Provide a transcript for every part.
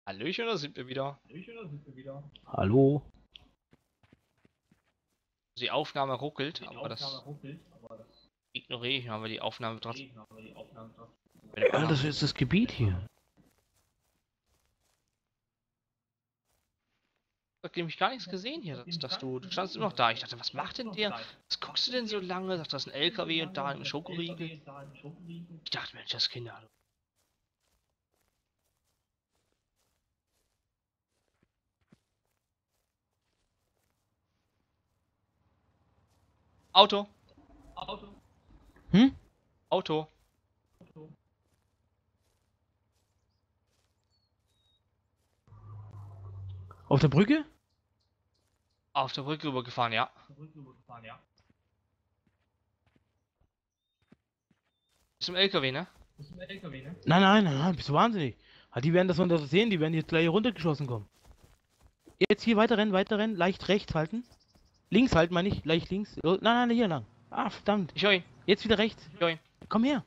Hallöchen, da sind wir wieder. Hallo? Die Aufnahme ruckelt, aber das ignoriere ich mal, weil die Aufnahme trotzdem. Ja, das ist das Gebiet hier. Ich hab nämlich gar nichts gesehen hier, dass du standst immer noch da. Ich dachte, was macht denn der? Was guckst du denn so lange? Sagt, das ist ein LKW und da ein Schokoriegel. Ich dachte, Mensch, das Kinder. Auto. Hm? Auto. Auf der Brücke? Auf der Brücke rübergefahren, ja. Ist im LKW, ne? Nein, bist du wahnsinnig. Die werden das unter sehen, die werden jetzt gleich hier runtergeschossen kommen. Jetzt hier weiter rennen, leicht rechts halten. Links halten, meine ich, leicht links. Oh, nein, hier lang. Ah, verdammt. Ich höre ihn. Jetzt wieder rechts. Ich höre ihn. Komm her.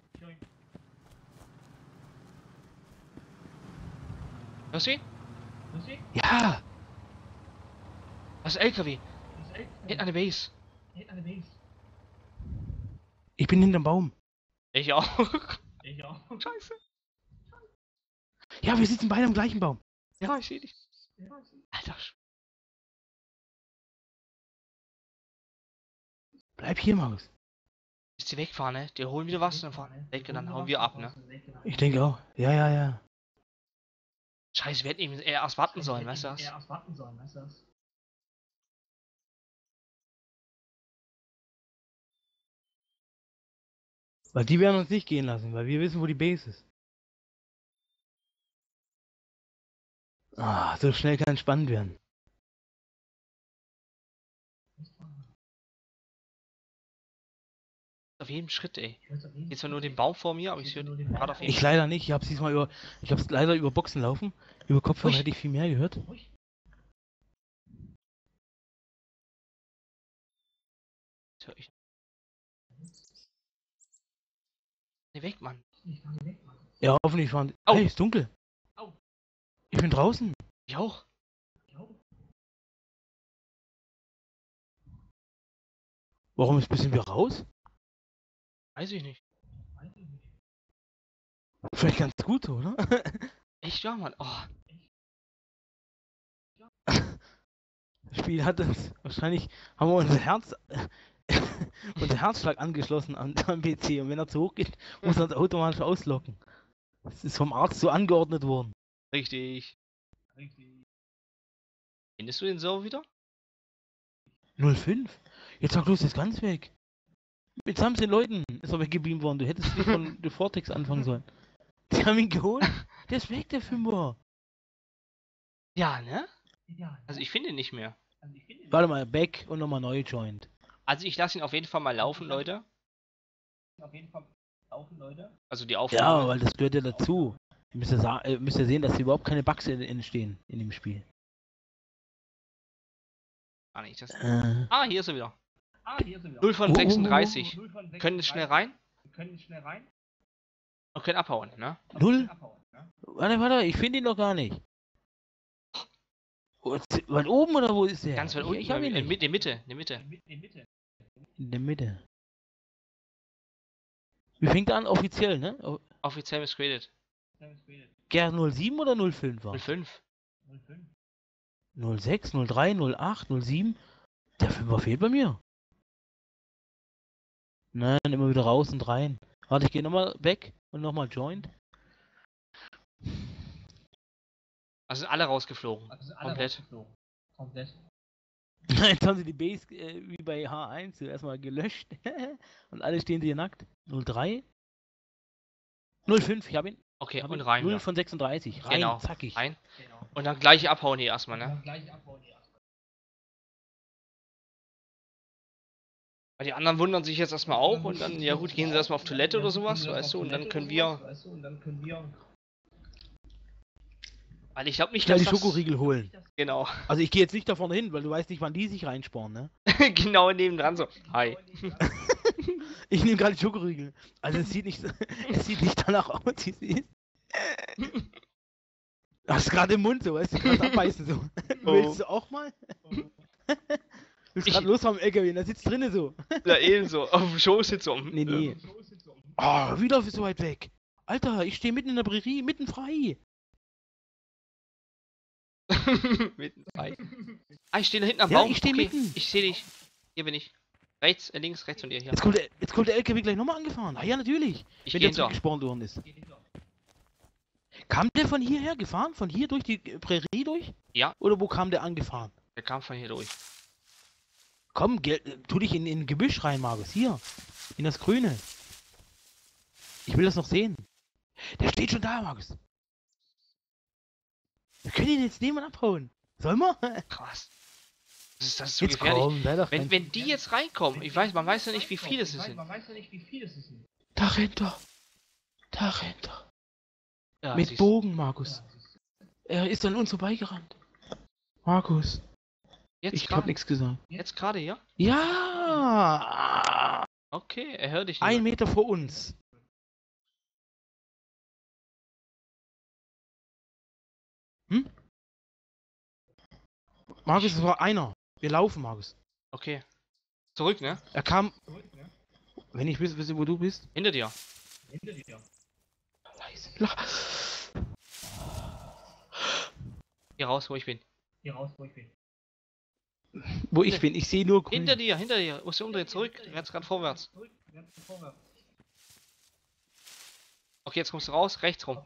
Hörst du ihn? Ja. Das ist LKW. Hinten an der Base. Ich bin hinterm Baum. Ich auch. Scheiße. Ja, wir sitzen beide am gleichen Baum. Ja, ich sehe dich. Alter. Bleib hier, Maus. Bis die wegfahren, ne? Die holen wieder was und dann fahren weg und dann hauen wir ab, ne? Ich denke auch. Ja. Scheiße, wir hätten eben eher erst warten sollen, weißt du das? Weil die werden uns nicht gehen lassen, weil wir wissen, wo die Base ist. Ah, so schnell kann es spannend werden. Auf jedem Schritt, ey. Jetzt zwar nur den Baum vor mir, aber ich höre gerade auf jeden Ich leider nicht. Ich hab's leider über Boxen laufen. Über Kopfhörer Ui. hätte ich viel mehr gehört. Jetzt hör ich. Nee, weg, Mann. Ja, hoffentlich fahren. Au. Hey, ist dunkel. Ich bin draußen. Ich auch. Warum ist bisschen wir raus? Weiß ich nicht. Vielleicht ganz gut, oder? Echt, ja, Mann. Oh. Das Spiel hat uns wahrscheinlich, haben wir unser Herzschlag angeschlossen am PC und wenn er zu hoch geht, muss er uns automatisch auslocken. Das ist vom Arzt so angeordnet worden. Richtig. Findest du den so wieder? 05? Jetzt sag los, ist ganz weg. Mit 17 Leuten ist er weggebeamt worden. Du hättest nicht von The Vortex anfangen sollen. Die haben ihn geholt. Der ist weg, der Fünfer. Ja, ne? Also ich finde ihn nicht mehr. Warte mal, back und nochmal neu joined. Also ich lasse ihn auf jeden Fall mal laufen, Leute. Also die Ja, Aufnahme. weil das gehört ja dazu. Ihr müsst ja sehen, dass hier überhaupt keine Bugs entstehen in dem Spiel. Ah, nicht das. Äh, Ah, hier ist er wieder. 0 von 36. Können schnell rein. Und können abhauen, ne? 0? Warte, ich finde ihn noch gar nicht. Weit oben oder wo ist der? Ganz weit unten. Ich hab ihn In nicht. der Mitte. In der Mitte. Wie fängt er an? Offiziell, ne? Offiziell miscreated. Ger 07 oder 05 war? 05. 06, 03, 08, 07. Der 5er fehlt bei mir. Nein, immer wieder raus und rein. Warte, ich gehe nochmal weg und nochmal joined. Also sind alle rausgeflogen. Komplett. Jetzt haben sie die Base wie bei H1 zuerst mal gelöscht. Und alle stehen hier nackt. 03. 05, ich hab ihn. Okay, Hab und ihn. rein. 0 Ja. von 36. Rein, Genau. zackig. Rein. Und dann gleich abhauen hier erstmal, ne? Weil die anderen wundern sich jetzt erstmal auch und dann, ja gut, gehen sie erstmal auf Toilette oder sowas, weißt du, und dann können wir. Weil ich glaube nicht, Schnell dass die das... Schokoriegel holen. Genau. Also ich gehe jetzt nicht da vorne hin, weil du weißt nicht, wann die sich reinsporen, ne? Genau nebendran so. Hi. Ich nehme gerade die Schokoriegel. Also es sieht nicht danach aus, wie es ist. Hast gerade im Mund so, weißt du, kannst abbeißen so. Oh. Willst du auch mal? Willst Ich- gerade los vom LKW, da sitzt drinnen so. Ja, ebenso. Auf dem Schoß jetzt so. Nee, nee. Oh, wieder so weit weg. Alter, ich stehe mitten in der Prärie, mitten frei. Mitten frei. Ah, ich stehe da hinten am Ja, Baum. ich stehe Okay, mitten. ich sehe dich. Hier bin ich. Rechts, links, rechts von dir hier. Jetzt kommt der LKW gleich nochmal angefahren. Ah ja, natürlich. Ich Wenn gehe der hinter. zurückgespawnt worden ist. Kam der von hierher gefahren? Von hier durch die Prärie durch? Ja. Oder wo kam der angefahren? Der kam von hier durch. Komm, tu dich in Gebüsch rein, Markus. Hier. In das Grüne. Ich will das noch sehen. Der steht schon da, Markus. Wir können ihn jetzt nehmen und abhauen. Sollen wir? Krass. Das ist so Jetzt gefährlich. komm, sei doch Wenn die jetzt reinkommen, man weiß ja nicht, wie viele es sind. Da rennt er. Da rennt er. Ja, Mit siehst du. Bogen, Markus. Er ist an uns vorbeigerannt. Markus, Jetzt ich hab gerade? nichts gesagt. Jetzt gerade, ja? Ja! Okay, er hört dich 1 nicht. Meter vor uns. Hm? Markus, es war einer. Wir laufen, Markus. Okay. Zurück, ne? Er kam. Wenn ich wüsste, wo du bist. Hinter dir. Leise. Hier raus, wo ich bin. Wo ich bin, ich sehe nur grün. Hinter dir, hinter dir. Musst du umdrehen, zurück. Du rennst gerade vorwärts. Okay, jetzt kommst du raus, rechts rum.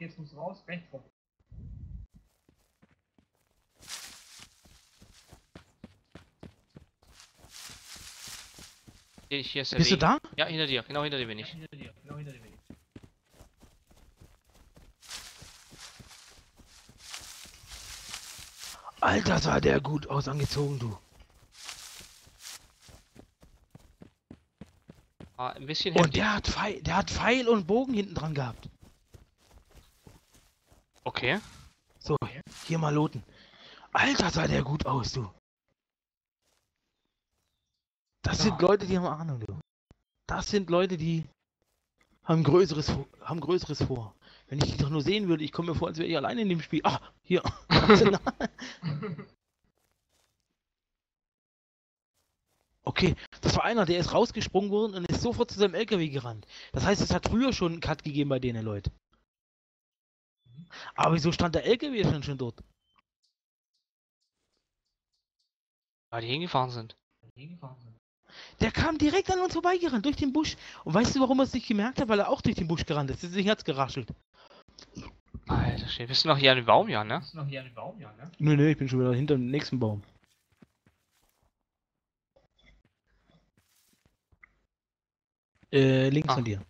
Hier ist der Bist du Weg. da? Ja, hinter dir. Genau hinter dir bin ich. Alter, sah der gut aus angezogen, du. Ah, ein bisschen Und heftig. der hat Pfeil und Bogen hinten dran gehabt. Okay. So, hier mal loten. Alter, sah der gut aus, du. Das sind Leute, die haben Ahnung, du. Das sind Leute, die haben Größeres vor. Wenn ich die doch nur sehen würde, ich komme mir vor, als wäre ich alleine in dem Spiel. Ah, hier. Okay, das war einer, der ist rausgesprungen worden und ist sofort zu seinem LKW gerannt. Das heißt, es hat früher schon einen Cut gegeben bei denen, Leute. Aber wieso stand der LKW schon dort? Weil die hingefahren sind. Der kam direkt an uns vorbeigerannt, durch den Busch. Und weißt du, warum er es nicht gemerkt hat? Weil er auch durch den Busch gerannt ist. Deswegen hat's geraschelt. Alter, shit. Bist du noch hier an dem Baum, ja, ne? Nö, ich bin schon wieder hinter dem nächsten Baum. Links Ah. von dir.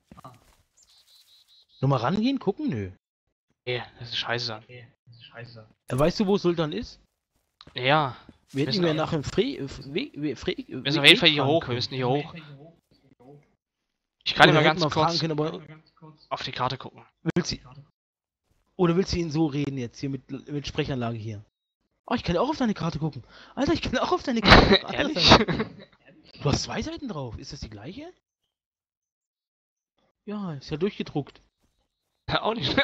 Nochmal rangehen, gucken? Nö. Nee, das ist scheiße. Weißt du, wo Sultan ist? Ja. Wir hätten ihn ja nach dem Wir müssen auf jeden Fall hier hoch. Wir müssen hier hoch. Ich kann Oder immer hätten ganz wir fragen kurz können, aber auf die Karte gucken. willst du ihn so reden jetzt hier mit Sprechanlage hier? Oh, ich kann ja auch auf deine Karte gucken. Alter, ich kann auch auf deine Karte gucken. Ehrlich? Du hast 2 Seiten drauf. Ist das die gleiche? Ja, ist ja durchgedruckt. Auch nicht.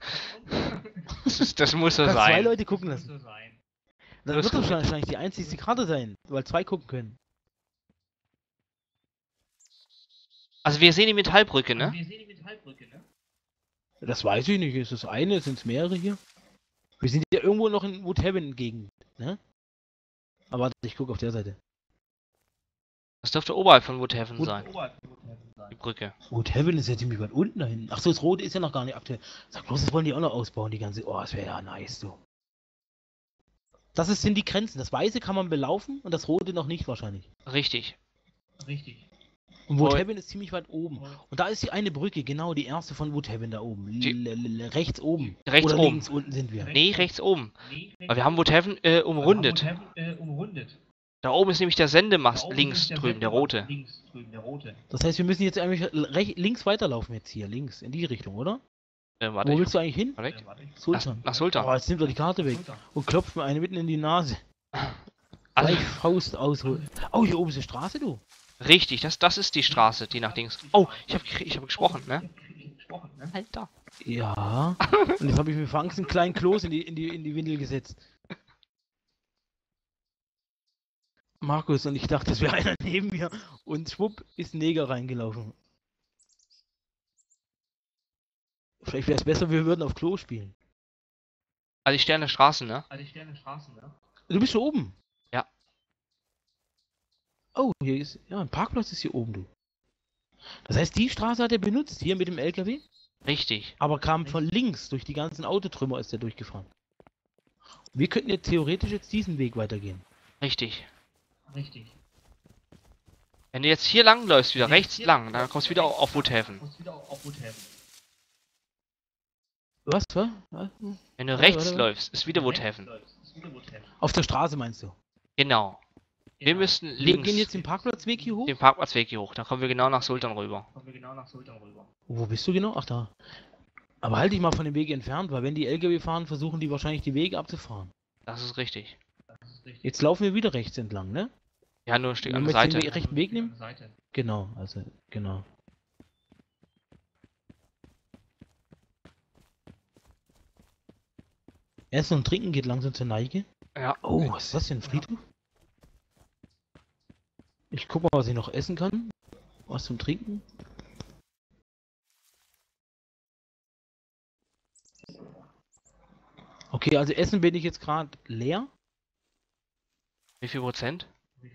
Das muss so Kannst 2 sein. Leute gucken lassen. Das Das wird doch kann- wahrscheinlich die einzigste Karte sein, weil 2 gucken können. Also wir sehen die Metallbrücke, ne? Das weiß ich nicht. Ist das eine? Sind es mehrere hier? Wir sind ja irgendwo noch in Woodhaven-Gegend, ne? Aber warte, ich gucke auf der Seite. Das dürfte oberhalb von Woodhaven sein. Die Brücke. Woodhaven ist ja ziemlich weit unten da hinten. Achso, das Rote ist ja noch gar nicht aktuell. Sag bloß, das wollen die auch noch ausbauen, die ganze. Oh, das wäre ja nice, du. Sind die Grenzen. Das Weiße kann man belaufen und das Rote noch nicht wahrscheinlich. Richtig. Und Woodhaven ist ziemlich weit oben. Und da ist die eine Brücke, genau, die erste von Woodhaven da oben. Rechts oben. Rechts Oder oben. links unten sind wir. Nee, rechts oben. Aber wir haben Woodhaven umrundet. Da oben ist nämlich der Sendemast links drüben, der rote. Das heißt, wir müssen jetzt eigentlich links weiterlaufen jetzt hier, links, in die Richtung, oder? Warte, Wo ich willst du eigentlich hin? mal weg. Sultan. Nach Sultan. Oh, jetzt nimmt er die Karte weg und klopft mir eine mitten in die Nase. Also, Gleich Faust ausholen. Oh, hier oben ist eine Straße, du. richtig, das ist die Straße, die nach links. Oh, ich hab gesprochen, ne? Alter. Ja. Und jetzt habe ich mir für Angst einen kleinen Kloß in die Windel gesetzt. Markus, und ich dachte, das wäre einer neben mir. Und schwupp ist ein Neger reingelaufen. Vielleicht wäre es besser, wir würden auf Klo spielen. Also ich stehe an der Straße, ne? Du bist schon oben. Ja. Oh, hier ist. Ja, ein Parkplatz ist hier oben, du. Das heißt, die Straße hat er benutzt, hier mit dem LKW, Richtig. aber kam von links, durch die ganzen Autotrümmer ist er durchgefahren. Wir könnten jetzt theoretisch jetzt diesen Weg weitergehen. Richtig. Wenn du jetzt hier lang läufst, wieder rechts lang, dann kommst du wieder auf Woodhaven. Was? Wenn du Warte, rechts warte. läufst, ist wieder Woodhaven. Auf der Straße meinst du? Genau. Wir müssen Wir links gehen jetzt den Parkplatzweg hier hoch? den Parkplatzweg hier hoch. Dann kommen wir genau nach Sultan rüber. Wo bist du genau? Ach da. Aber halt dich mal von dem Weg entfernt, weil wenn die LKW fahren, versuchen die wahrscheinlich die Wege abzufahren. Das ist richtig. Jetzt laufen wir wieder rechts entlang, ne? Ja, nur ein Stück Wenn an wir der jetzt den Seite. rechten Weg nehmen? Genau, also, genau. Essen und Trinken geht langsam zur Neige. Ja. Oh, was ist das denn? Ein Friedhof? Ich guck mal, was ich noch essen kann. Was zum Trinken. Okay, also Essen bin ich jetzt gerade leer. Wie viel Prozent?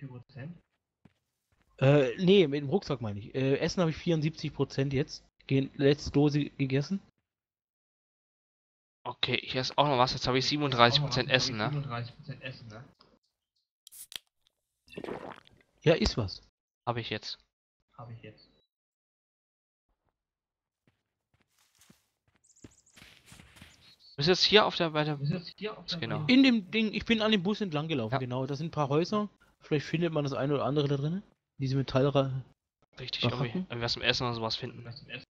Nee, mit dem Rucksack meine ich. Essen habe ich 74% jetzt. Letzte Dose gegessen. Okay, ich esse auch noch was. Jetzt habe ich 37% Essen, ne? Ja, ist was. Habe ich jetzt. Du bist jetzt hier auf der, genau. In dem Ding, ich bin an dem Bus entlang gelaufen, Ja. genau. Da sind ein paar Häuser. Vielleicht findet man das eine oder andere da drin. Diese Metallra. Richtig, Baracken? irgendwie was zum Essen oder sowas finden.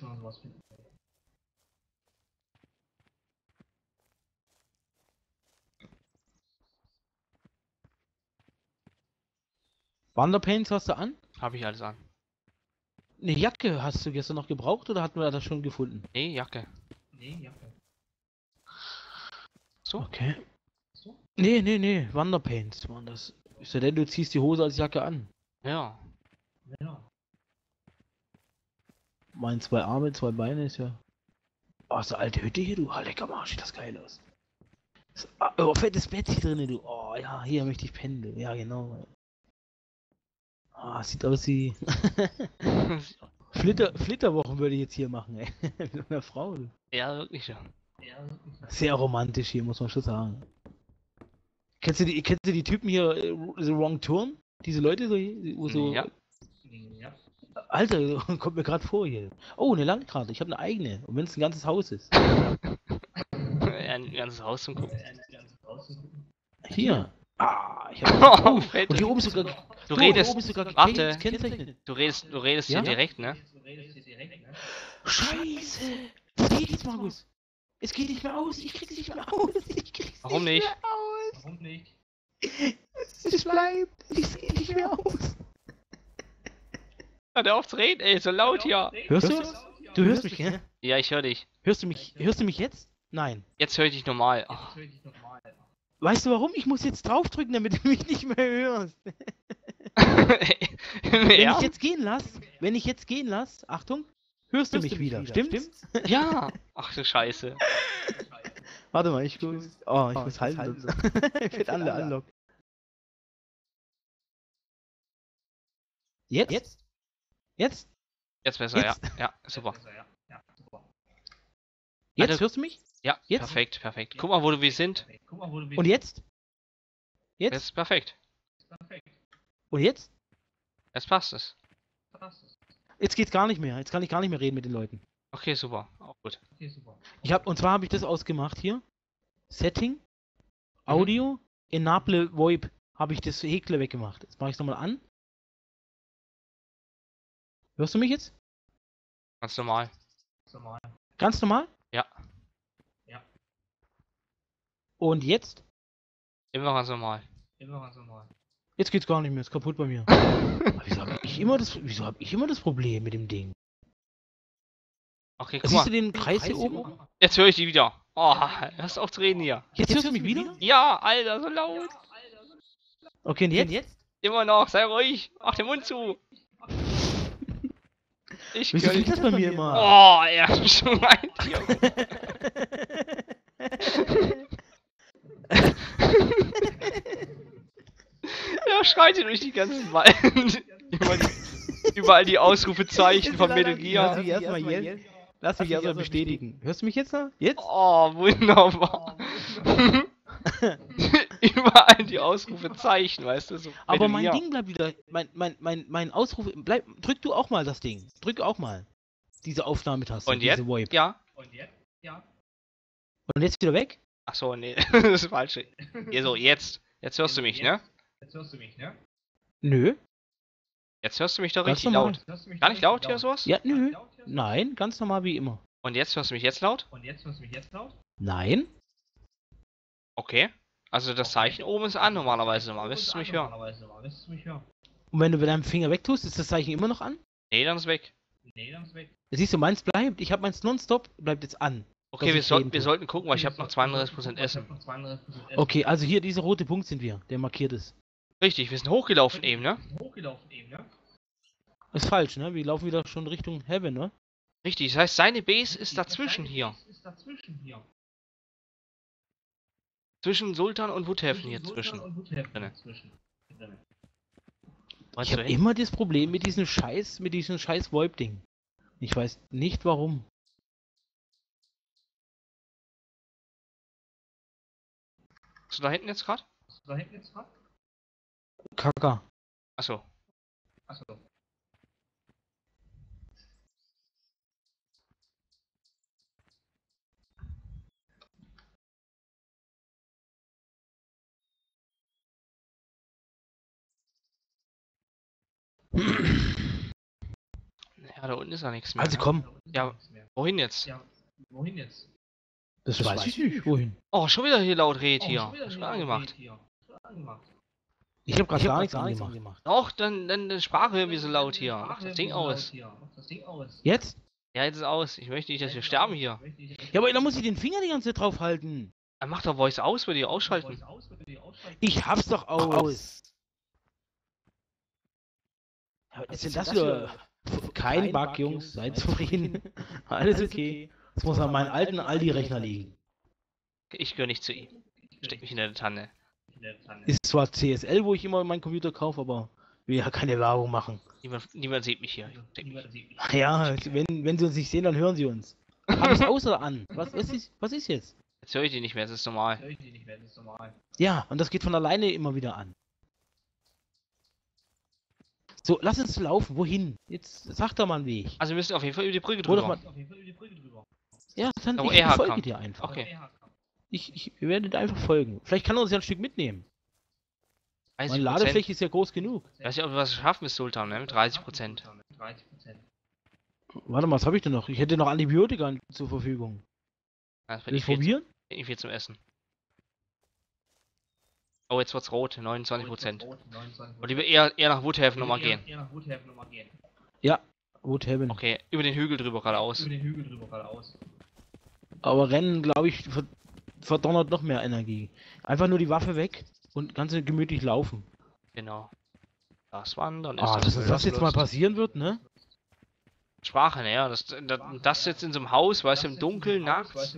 Wanderpants hast du an? Habe ich alles an. Eine Jacke hast du gestern noch gebraucht oder hatten wir das schon gefunden? Nee, Jacke. So? Okay. Nee. Wanderpants waren das. Ist ja denn, du ziehst die Hose als Jacke an. Ja. Mein 2 Arme, 2 Beine ist ja. Oh, so alte Hütte hier, du. Oh, lecker Marsch, sieht das geil aus. Oh, fettes Bett hier drin, du. Oh, ja, hier möchte ich pennen, du. Ja, genau. Ah, sieht aus wie. Flitterwochen würde ich jetzt hier machen, ey. Mit einer Frau, du. Ja, wirklich ja. Sehr romantisch hier, muss man schon sagen. Kennst du die Typen hier, The Wrong Turn? Diese Leute so, wo so. Ja. Alter, kommt mir gerade vor hier. Oh, eine Landkarte. Ich habe eine eigene. Und wenn es ein ganzes Haus ist. Ein ganzes Haus zum Gucken. Hier. Ah, ich hab. Oh, Und hier oben ist sogar. Du hier redest, oben ist sogar warte, gekennzeichnet. du redest Ja? hier direkt, ne? Scheiße! Es geht nicht, Markus! Es geht nicht mehr aus! Ich krieg's nicht mehr aus! Warum nicht? Mehr aus. Es bleibt! Es geht nicht mehr aus! Hör auf zu reden, ey, so laut hier. Hörst du? Du hörst mich, gell? Ja, ich höre dich. Hörst du mich jetzt? Nein. Jetzt höre ich dich normal. Oh. Weißt du warum? Ich muss jetzt draufdrücken, damit du mich nicht mehr hörst. Wenn ich jetzt gehen lass, Achtung, hörst du mich wieder, stimmt's? Ja. Ach du Scheiße. Warte mal, ich muss halten. Ich werde unlock. Jetzt? Jetzt besser, Jetzt? ja. Ja, super. Jetzt Alter. hörst du mich? Ja, Jetzt? perfekt. Guck mal, wo wir sind. Und jetzt? Jetzt ist perfekt. Und jetzt? Jetzt passt es. Jetzt geht's gar nicht mehr. Jetzt kann ich gar nicht mehr reden mit den Leuten. Okay, super. Auch gut. Und zwar habe ich das ausgemacht hier. Setting, Audio, Enable VoIP habe ich das Häkler weggemacht. Jetzt mache ich es nochmal an. Hörst du mich jetzt? Ganz normal. Ganz normal? Ja. Und jetzt? Immer ganz normal. Jetzt geht's gar nicht mehr. Ist kaputt bei mir. Wieso habe ich immer das Problem mit dem Ding? Okay, guck Siehst du mal. den Kreis hier oben? Jetzt höre ich die wieder. Oh, hörst du auf zu reden hier. Jetzt hörst du mich wieder? Ja, Alter, so laut. Okay, und jetzt? Immer noch, sei ruhig. Mach den Mund zu. Ich Wieso höre klingt das bei mir immer? Oh, er schreit hier. Er schreit hier durch die ganzen Wald. Überall die Ausrufezeichen von Metal Gear. Lass mich erstmal bestätigen. Hörst du mich jetzt noch? Jetzt? Oh, wunderbar. Überall die Ausrufezeichen, weißt du, so. Aber Metal mein Gear. Ding bleibt wieder. Mein Ausruf. Drück du auch mal das Ding. Drück auch mal. Diese Aufnahmetaste. Und jetzt? Diese VoIP. Ja. Und jetzt wieder weg? Achso, nee, das ist falsch. Hier so, jetzt. Jetzt hörst du mich, ne? Nö. Jetzt hörst du mich doch Ganz richtig normal. laut. Gar nicht laut hier sowas? Ja, nö. Nein, ganz normal wie immer. Und jetzt hörst du mich jetzt laut? Nein. Okay. Also das Zeichen oben ist an normalerweise mal. Müsstest du mich hören? Und wenn du mit deinem Finger wegtust, ist das Zeichen immer noch an? Nee, dann ist weg. Siehst du, meins bleibt. Ich habe meins nonstop, bleibt jetzt an. Okay, Dass wir ich sollten, reden wir tue. sollten gucken, weil ich habe noch 32% Essen. Okay, also hier, dieser rote Punkt sind wir, der markiert ist. Richtig, wir sind hochgelaufen eben, ne? Ist falsch, ne? Wir laufen wieder schon Richtung Heaven, ne? Richtig, das heißt, seine Base ist dazwischen hier. Zwischen Sultan und Woodhaven hier zwischen. Drinne. Ich habe immer das Problem mit diesem scheiß VoIP-Ding. Ich weiß nicht warum. Bist du da hinten jetzt gerade? Kaka. Achso. Ja, da unten ist ja nichts mehr. Also komm, Ja, wohin jetzt? das weiß ich nicht. Wohin? Oh, schon wieder hier laut Red hier. Schon angemacht. Ich habe gerade gar nichts angemacht. Doch, dann Sprache irgendwie so laut hier. Mach das Ding aus. Jetzt? Ja, jetzt ist aus. Ich möchte nicht, dass wir sterben hier. Ja, aber da muss ich den Finger die ganze Zeit drauf halten. Dann mach doch Voice aus, würde ich ausschalten. Ich hab's doch aus. Ja, was ist denn das wieder? Kein Bug, Jungs. Seid zufrieden. Alles okay. Das muss an meinem alten Aldi-Rechner liegen. Ich gehöre nicht zu ihm. Steck mich in der Tanne. Ist zwar CSL, wo ich immer meinen Computer kaufe, aber will ja keine Werbung machen. Niemand sieht mich hier. Steck mich. Ja, wenn sie uns nicht sehen, dann hören sie uns. Hab ich's aus oder an? Was ist jetzt? Jetzt höre ich die nicht mehr, das ist normal. Ja, und das geht von alleine immer wieder an. So, lass uns laufen. Wohin? Jetzt sag doch mal einen Weg. Also wir müssen auf jeden Fall über die Brücke Wo doch drüber. mal... Ja, dann Da, wo ich er folge herkam. dir einfach. Okay. Ich werde dir einfach folgen. Vielleicht kann er uns ja ein Stück mitnehmen. 30%. Meine Ladefläche ist ja groß genug. Ich weiß nicht, ob wir was schaffen mit Sultan, ne? Mit 30%. Warte mal, was habe ich denn noch? Ich hätte noch Antibiotika zur Verfügung. Das Will ich probieren? Nicht viel zum Essen. Oh, jetzt wird's rot, 29%. Und lieber eher nach Woodhaven nochmal gehen. Ja, Woodhaven. Okay, über den Hügel drüber geradeaus. Aber Rennen, glaube ich, verdonnert noch mehr Energie. Einfach nur die Waffe weg und ganz gemütlich laufen. Genau. Das Wandern ist Ah, dass das jetzt mal passieren wird, ne? Sprache, ne? Ja, das jetzt in so einem Haus, weißt du, im Dunkeln, nachts.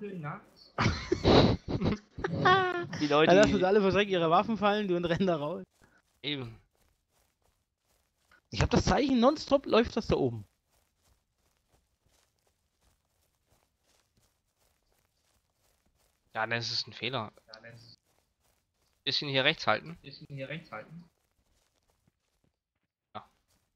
Die Leute, Dann lassen sie alle verschreckt ihre Waffen fallen, du und rennen da raus. eben. Ich habe das Zeichen, nonstop läuft das da oben. Ja, dann ist es ein Fehler. Bisschen hier rechts halten. Ja.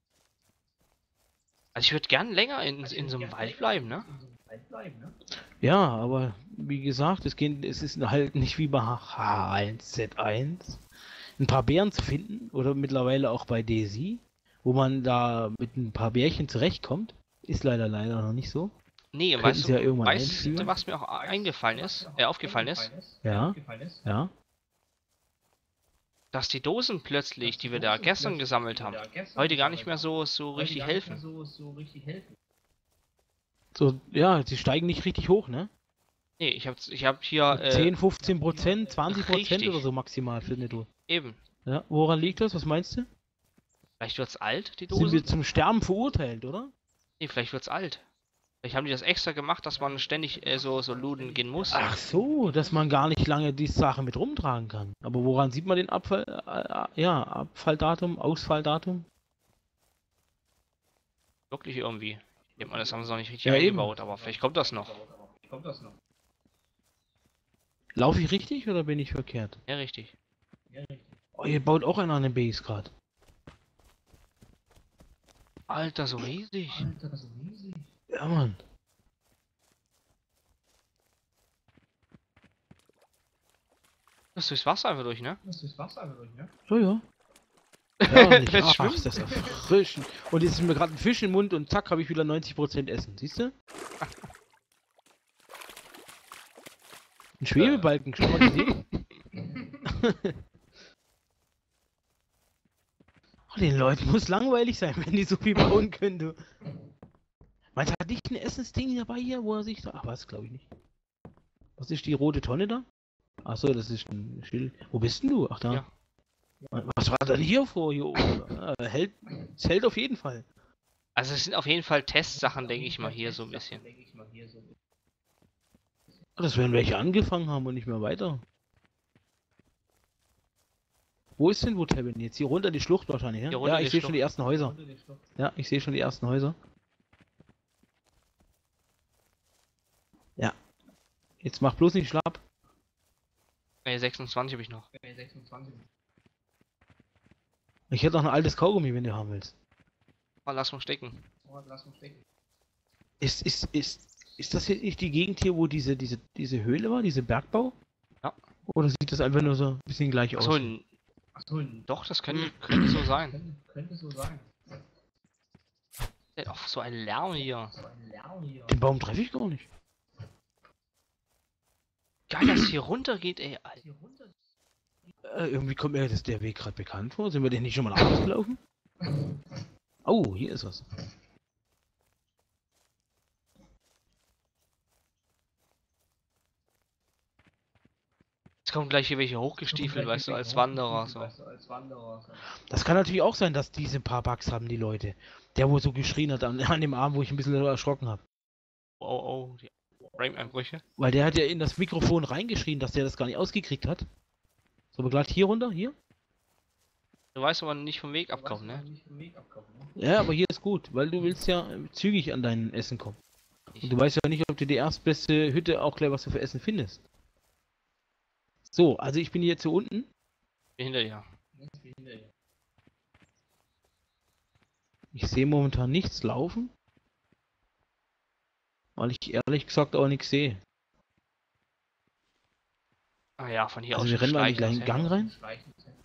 Also ich würde gern länger in so einem Wald bleiben, ne? Ja, aber wie gesagt, es ist halt nicht wie bei H1Z1 ein paar Bären zu finden oder mittlerweile auch bei Daisy, wo man da mit ein paar Bärchen zurechtkommt. Ist leider noch nicht so. Nee, Könnten weißt sie ja du, irgendwann weißt du, einführen. was mir auch aufgefallen ist? Ja, ja. Dass die Dosen plötzlich, die wir da gestern gesammelt haben, heute gar nicht mehr so richtig helfen. So, ja, sie steigen nicht richtig hoch, ne? Nee, ich hab hier 10, 15%, 20% richtig. oder so maximal für eine Dose. Eben. Ja, woran liegt das? Was meinst du? Vielleicht wird's alt, die Sind wir Dose? zum Sterben verurteilt, oder? Nee, vielleicht wird's alt. Vielleicht haben die das extra gemacht, dass man ständig so looten gehen muss. Ach so, dass man gar nicht lange die Sache mit rumtragen kann. Aber woran sieht man den Abfall, ja, Abfalldatum, Ausfalldatum? Wirklich irgendwie. Ich denke mal, das haben sie noch nicht richtig Ja, eben. eingebaut, aber vielleicht kommt das noch. Laufe ich richtig oder bin ich verkehrt? Ja, richtig. Oh, ihr baut auch einer eine Base gerade. Alter, so riesig. Ja, Mann. Das ist durchs Wasser einfach durch, ne? Ja, ja. Ja, nicht. Das Ach, schwimmt. ist das erfrischend. Und jetzt ist mir gerade ein Fisch im Mund und zack, habe ich wieder 90% Essen. Siehst du? Ein Schwebebalken, schon mal gesehen? Oh, den Leuten muss langweilig sein, wenn die so viel bauen können, du. Meinst du, hat nicht ein Essensding dabei hier, wo er sich da... Ach, was, glaube ich nicht. Was ist die rote Tonne da? Achso, das ist ein Schild. Wo bist denn du? Ach, da. Ja. Was war denn hier vor, hier oben? Hält, es hält auf jeden Fall. Also es sind auf jeden Fall Testsachen, denke ich mal, hier so ein bisschen. Das werden welche angefangen haben und nicht mehr weiter. Wo ist denn Woodhaven jetzt? Hier runter die Schlucht wahrscheinlich, ne? Hier runter Ja, die ich sehe schon Schlucht. die ersten Häuser. Ja, ich sehe schon die ersten Häuser. Ja. Jetzt mach bloß nicht schlapp. 26 habe ich noch. Ich hätte noch ein altes Kaugummi, wenn du haben willst. Oh, lass mal stecken. Ist das hier nicht die Gegend hier, wo diese Höhle war, diese Bergbau? Ja. Oder sieht das einfach nur so ein bisschen gleich aus? Achso, doch, das könnte so sein. Auch so ein Lärm hier. Den Baum treffe ich gar nicht. Geil, dass es hier runter geht, ey. Alter. Irgendwie kommt mir der Weg gerade bekannt vor. Sind wir denn nicht schon mal ausgelaufen? Oh, hier ist was. Jetzt kommen gleich hier welche hochgestiefelt, weißt du, als Wanderer. So. Das kann natürlich auch sein, dass diese ein paar Bugs haben, die Leute. Der, wo so geschrien hat an dem Abend, wo ich ein bisschen erschrocken habe. Oh, die Frame-Einbrüche. Weil der hat ja in das Mikrofon reingeschrien, dass der das gar nicht ausgekriegt hat. So, aber gerade hier runter, hier? Du weißt aber nicht vom Weg abkommen, ne? Ja, aber hier ist gut, weil du willst ja zügig an dein Essen kommen. Und du weißt ja nicht, ob du die erstbeste Hütte auch gleich was du für Essen findest. So, also ich bin jetzt hier unten. Bin hinter dir. Ich sehe momentan nichts laufen. Weil ich ehrlich gesagt auch nichts sehe. Ah ja, von hier Also aus. wir rennen mal in den schleichen gleichen uns hin. Gang rein.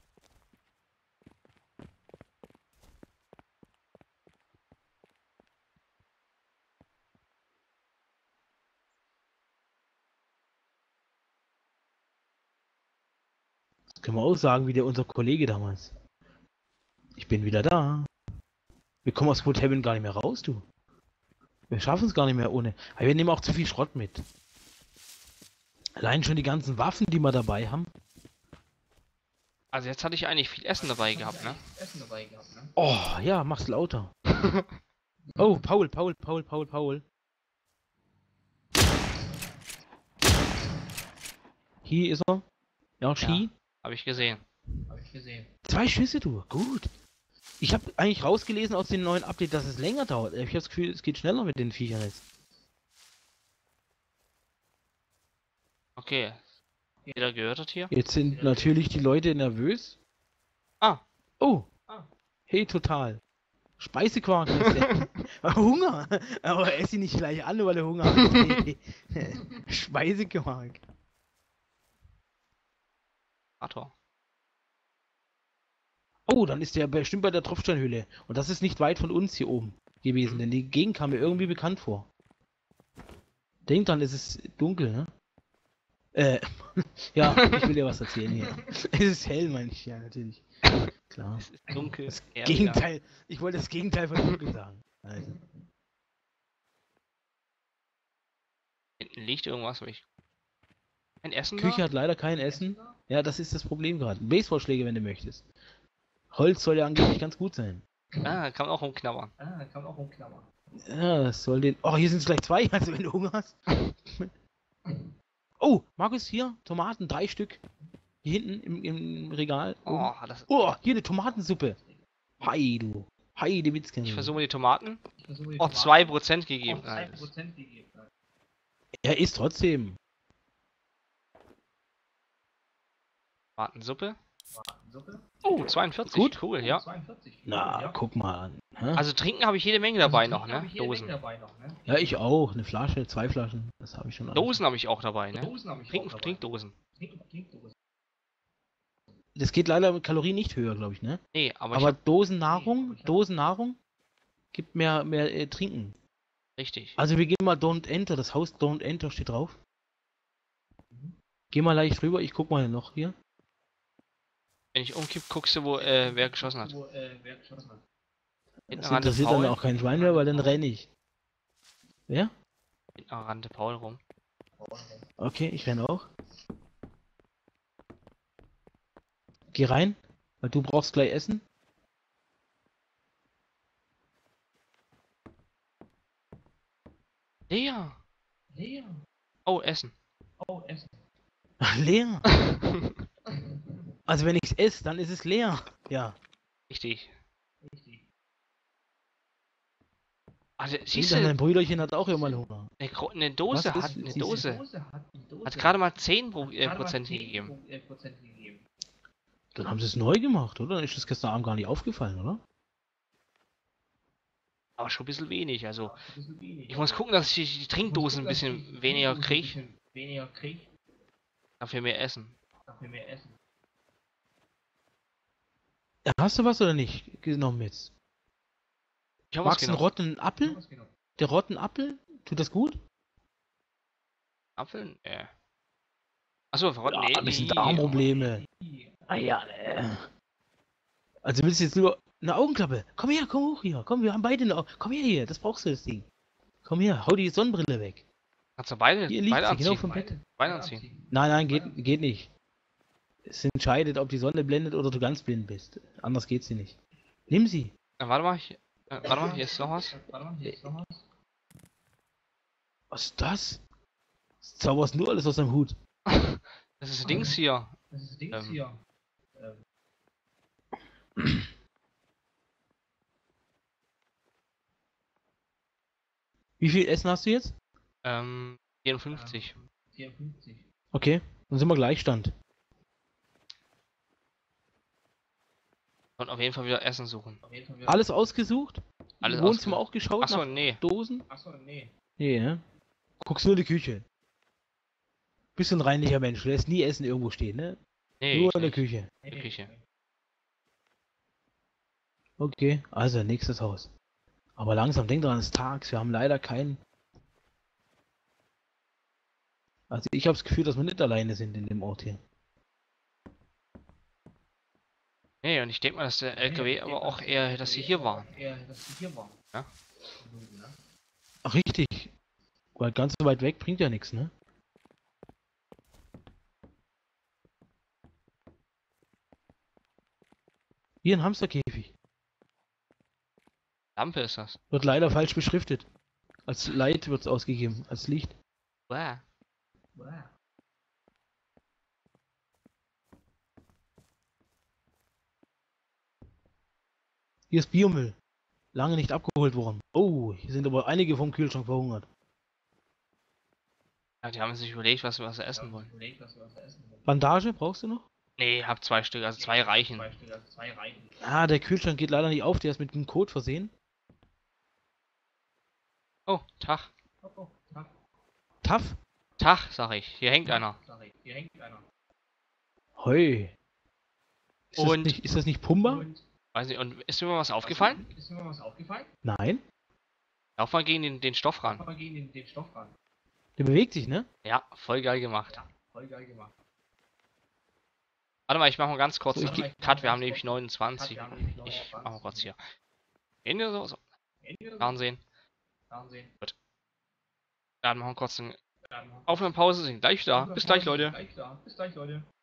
Das können wir auch sagen, wie unser Kollege damals. Ich bin wieder da. Wir kommen aus Woodhaven gar nicht mehr raus, du. Wir schaffen es gar nicht mehr ohne. Aber wir nehmen auch zu viel Schrott mit. Allein schon die ganzen Waffen, die wir dabei haben. Also jetzt hatte ich eigentlich viel Essen dabei gehabt, ne? Oh, ja, mach's lauter. Oh, Paul. Hier ist er. Ja, Ski. Ja. Habe ich gesehen. 2 Schüsse, du. Gut. Ich habe eigentlich rausgelesen aus dem neuen Update, dass es länger dauert. Ich habe das Gefühl, es geht schneller mit den Viechern jetzt. Okay. Jeder gehört das hier? Jetzt sind natürlich die Leute nervös. Ah. Oh. Hey, total. Speisequark. Hunger. Aber ess ihn nicht gleich an, weil er Hunger hat. Speisequark. Arthur. Oh, dann ist der bestimmt bei der Tropfsteinhöhle. Und das ist nicht weit von uns hier oben gewesen, denn die Gegend kam mir irgendwie bekannt vor. Denk dran, es ist dunkel, ne? Ja, ich will dir was erzählen hier. Es ist hell, meine ich, ja, natürlich. Klar. Es ist dunkel. Das eher Gegenteil, ich wollte das Gegenteil von dunkel sagen. Also. Hinten liegt irgendwas, aber ich. Ein Essen Küche da? hat leider kein Essen. Ja, das ist das Problem gerade. Baseballschläge, wenn du möchtest. Holz soll ja angeblich ganz gut sein. Ah, kann man auch rumknabbern. Ja, das soll den. Oh, hier sind es gleich zwei, also wenn du Hunger hast. Oh, Markus, hier, Tomaten, 3 Stück. Hier hinten im Regal. Oben. Oh, das. Oh, hier eine Tomatensuppe. Hi, du. Heide Witzke. Ich versuche die Tomaten. Oh, 2% gegeben. Nein, das- Er ist trotzdem. Tomatensuppe. Oh, 42. Gut? Cool, ja. Na, guck mal an. Hä? Also trinken habe ich jede Menge dabei noch, ne? Dosen. Ja, ich auch. Eine Flasche, 2 Flaschen. Das habe ich schon alles. Dosen habe ich auch dabei, ne? Trinkdosen. Das geht leider mit Kalorien nicht höher, glaube ich, ne? Nee, aber ich Aber hab, Dosennahrung gibt mehr Trinken. richtig. Also wir gehen mal Don't Enter. Das Haus Don't Enter steht drauf. Geh mal leicht rüber. Ich guck mal noch hier. Wenn ich umkipp, guckst du, wo wer geschossen hat. Hinten Das rannte interessiert dann Paul. auch kein Schwein mehr, weil dann renne ich. Wer? Hinten rannte Paul rum. Okay, ich renne auch. Geh rein, weil du brauchst gleich Essen. Lea! Oh, Essen. Leer. Also wenn ich es esse, dann ist es leer. Ja. Richtig. Also, siehst Siehst dein du, Brüderchen hat auch immer Hunger. eine Dose Was ist- hat, eine siehst du? Dose hat gerade mal 10% gegeben. Dann haben sie es neu gemacht, oder? Dann ist das gestern Abend gar nicht aufgefallen, oder? Aber schon ein bisschen wenig, also. Ich muss gucken, dass ich die Trinkdosen ein bisschen weniger kriege. Dafür mehr essen. Ja, hast du was oder nicht genommen jetzt? Ich habe was Magst du einen genommen. rotten Apfel? Der rotten Apfel? Tut das gut? Apfel? Achso, verrotten. Ja, Nee, ein bisschen nee. Darmprobleme. Ah ja, Also willst du jetzt nur eine Augenklappe? Komm her, komm hoch hier. Komm, wir haben beide eine Komm her hier, das brauchst du, das Ding. Komm her, hau die Sonnenbrille weg. Kannst du beide, Hier liegt beide sie, genau anziehen? vom Bett. Beide anziehen. Nein, geht nicht. Es entscheidet, ob die Sonne blendet oder du ganz blind bist. Anders geht sie nicht. Nimm sie. Warte mal, hier ist noch was. Was ist das? Das zauberst nur alles aus deinem Hut. Das ist Dings hier. Wie viel Essen hast du jetzt? 54. Okay, dann sind wir Gleichstand. Und auf jeden Fall wieder Essen suchen. Alles ausgesucht? Alles Wohnzimmer ausgesucht. auch geschaut Achso, nach nee. Dosen? Nee, ne? Guckst nur in die Küche. Bist du ein reinlicher Mensch, du lässt nie Essen irgendwo stehen, ne? Nee, Nur ich in der nicht. Küche. In der Küche. Okay, also nächstes Haus. Aber langsam, denk dran, es ist tags, wir haben leider keinen. Also ich habe das Gefühl, dass wir nicht alleine sind in dem Ort hier. Nee, und ich denke mal, dass der LKW aber auch eher, dass sie hier waren. Ja? Ach, richtig. Weil ganz so weit weg bringt ja nichts, ne? Hier ein Hamsterkäfig. Lampe ist das. Wird leider falsch beschriftet. Als Light wird es ausgegeben, als Licht. Bäh. Hier ist Biomüll. Lange nicht abgeholt worden. Oh, hier sind aber einige vom Kühlschrank verhungert. Ja, die haben sich überlegt, was sie essen wollen. Bandage brauchst du noch? Nee, hab 2 Stück, also 2 reichen. Ah, der Kühlschrank geht leider nicht auf, der ist mit einem Code versehen. Oh, Tag. Tough? Tag, sag ich. Hier hängt einer. Hoi. Und- Ist das nicht Pumba? Weiß nicht, und ist mir mal was aufgefallen? Nein. Lauf mal gegen den Stoff ran. Der bewegt sich, ne? Ja, voll geil gemacht. Warte mal, ich mach mal ganz kurz. So, ich Cut, wir haben nämlich 29. Ich mach mal kurz hier. Gehen wir so? Fernsehen. Gut. Dann machen wir kurz einen Aufnahme Pause sind gleich da. Bis gleich, Leute.